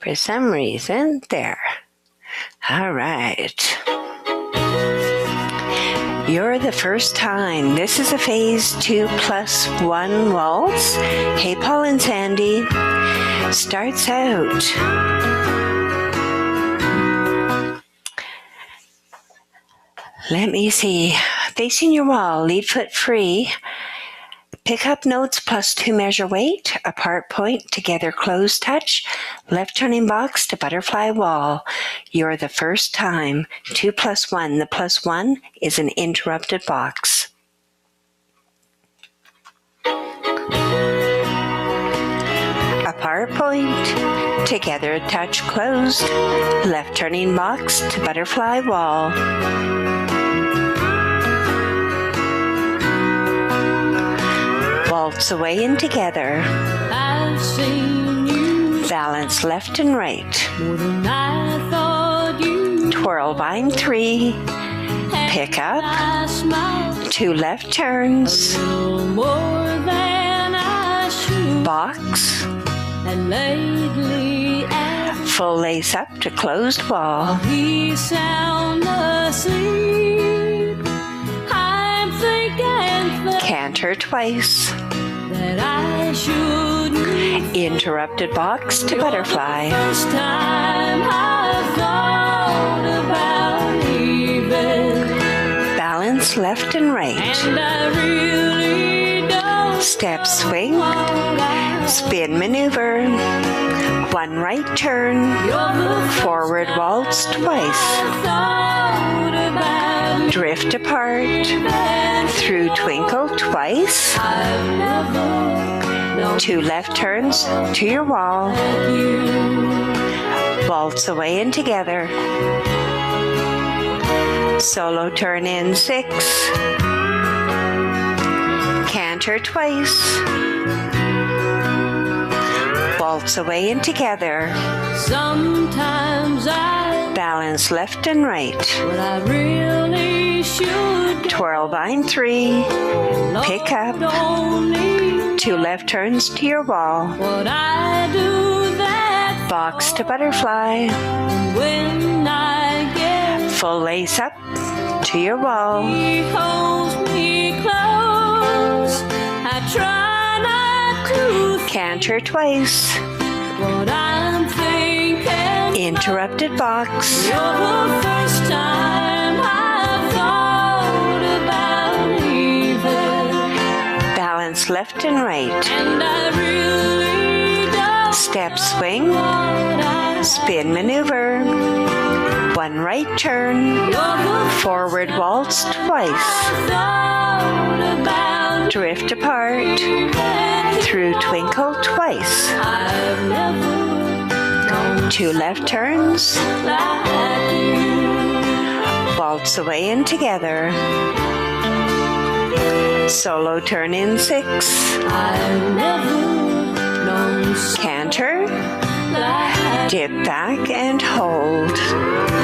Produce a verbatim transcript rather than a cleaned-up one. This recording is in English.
For some reason, there. All right. You're the first time. This is a phase two plus one waltz. Hey, Paul and Sandy. Starts out. Let me see. Facing your wall, lead foot free. Pick up notes plus two measure weight, apart point, together close touch, left turning box to butterfly wall. You're the first time. Two plus one. The plus one is an interrupted box. Apart point, together touch closed, left turning box to butterfly wall. Waltz away and together. I've seen you balance left and right. more than I thought you. Twirl vine three. Pick up. I smile Two left turns. a little more than I should. Box. And lately, as Full lace up to closed wall. we sound asleep, I'm thinking that, Canter twice. that I shouldn't. Interrupted box to butterfly. First time I've thought about leaving, Balance left and right. and I really don't Step swing. want Spin maneuver. One right turn. Forward waltz twice. thought about Drift apart. Through twinkle twice. I've never known Two left turns to your wall. you. Waltz away and together. Solo turn in six. Canter twice. Waltz away and together. Sometimes I, Balance left and right. but I really should. Twirl vine three. Pick up. Only Two left turns to your wall. what I do that Box to butterfly. when I get, Full lace up to your wall. he holds me close. I try not to think Canter twice. what I'm thinking. Interrupted box. You're the first time I've thought about leaving, Balance left and right. and I really don't Step swing. know what I Spin maneuver. One right turn. You're the Forward waltz twice. thought about Drift apart. leaving. Through twinkle twice. I've never known Two left turns. like you. Waltz away and together. Solo turn in six. I've never known Canter. like Dip back and hold.